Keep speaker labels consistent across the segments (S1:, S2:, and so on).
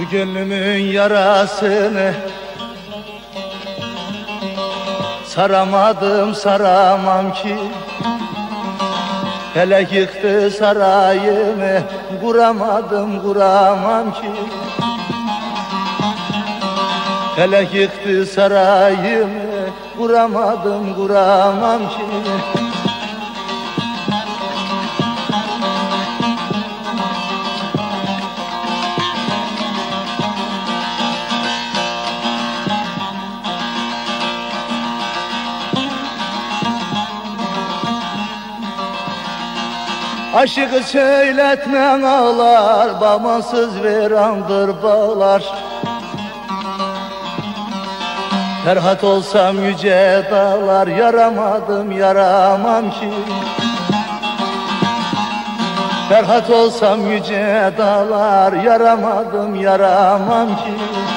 S1: Gönlümün yarasını saramadım, saramam ki. Felek yıktı sarayımı, kuramadım, kuramam ki. Felek yıktı sarayımı, kuramadım, kuramam ki. Aşıkı söyletmen ağlar, bağımsız verandır bağlar. Ferhat olsam yüce dağlar, yaramadım, yaramam ki. Ferhat olsam yüce dağlar, yaramadım, yaramam ki.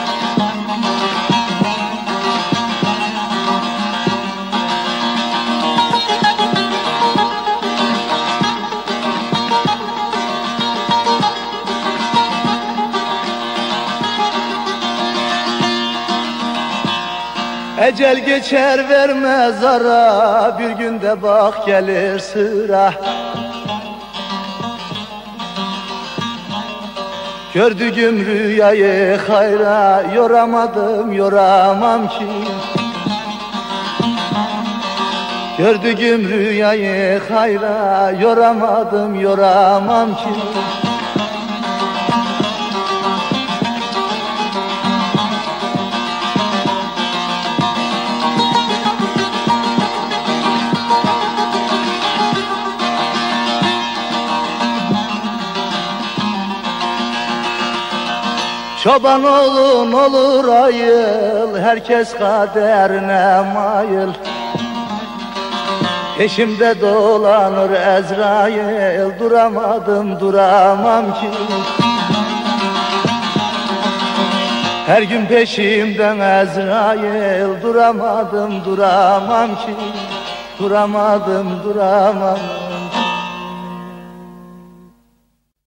S1: Ecel geçer vermez ara, bir günde bak gelir sıra. Gördüğüm rüyayı hayra, yoramadım, yoramam ki. Gördüğüm rüyayı hayra, yoramadım, yoramam ki. Çoban oğlun olur ayıl, herkes kaderine mayıl. Peşimde dolanır Ezrail, duramadım, duramam ki. Her gün peşimden Ezrail, duramadım, duramam ki. Duramadım, duramam.